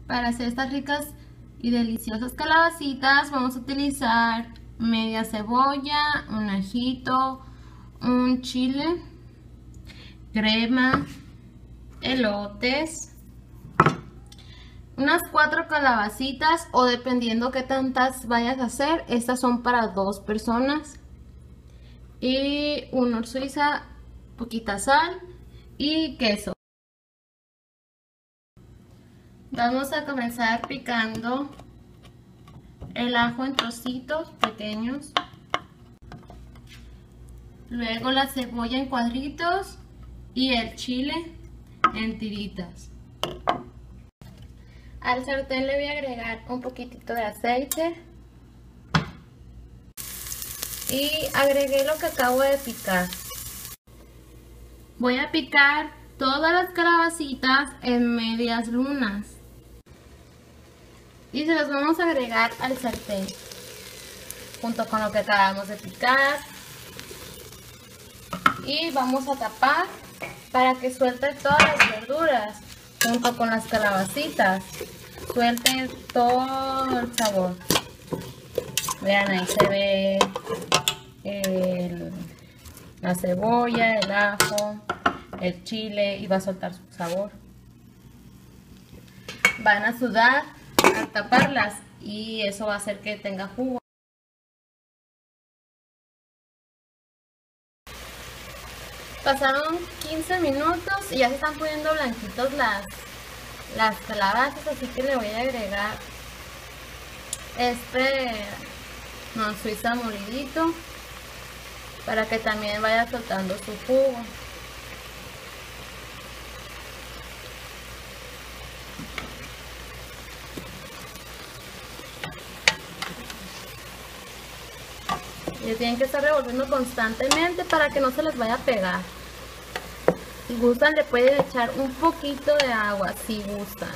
Para hacer estas ricas y deliciosas calabacitas vamos a utilizar media cebolla, un ajito, un chile, crema, elotes, unas 4 calabacitas o dependiendo qué tantas vayas a hacer, estas son para 2 personas, y una suiza, poquita sal y queso. Vamos a comenzar picando el ajo en trocitos pequeños, luego la cebolla en cuadritos y el chile en tiritas. Al sartén le voy a agregar un poquitito de aceite y agregué lo que acabo de picar. Voy a picar todas las calabacitas en medias lunas y se las vamos a agregar al sartén junto con lo que acabamos de picar, y vamos a tapar para que suelte todas las verduras junto con las calabacitas, suelte todo el sabor. Vean, ahí se ve la cebolla, el ajo, el chile, y va a soltar su sabor. Van a sudar al taparlas y eso va a hacer que tenga jugo. Pasaron 15 minutos y ya se están poniendo blanquitos las calabazas, así que le voy a agregar suiza molidito para que también vaya soltando su jugo. Y tienen que estar revolviendo constantemente para que no se les vaya a pegar. Si gustan le pueden echar un poquito de agua, si gustan.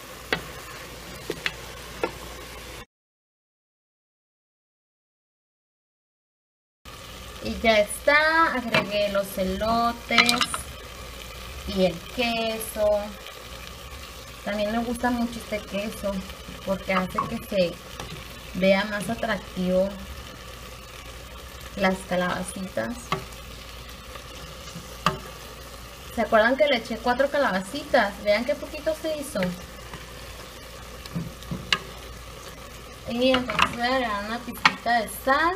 Y ya está, agregué los elotes y el queso. También me gusta mucho este queso porque hace que se vea más atractivo las calabacitas. ¿Se acuerdan que le eché 4 calabacitas? Vean qué poquito se hizo. Y entonces voy a agregar una pizquita de sal.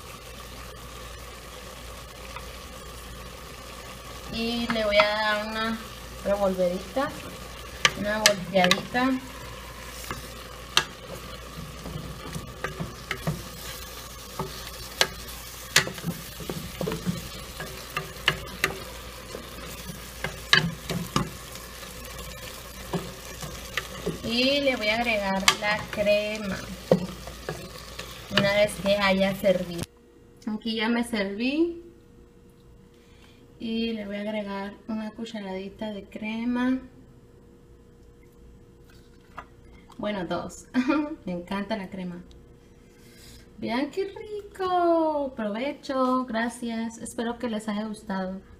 Y le voy a dar una revolvedita, una volteadita. Y le voy a agregar la crema una vez que haya servido. Aquí ya me serví y le voy a agregar una cucharadita de crema. Bueno, 2. Me encanta la crema. Vean qué rico. Provecho. Gracias. Espero que les haya gustado.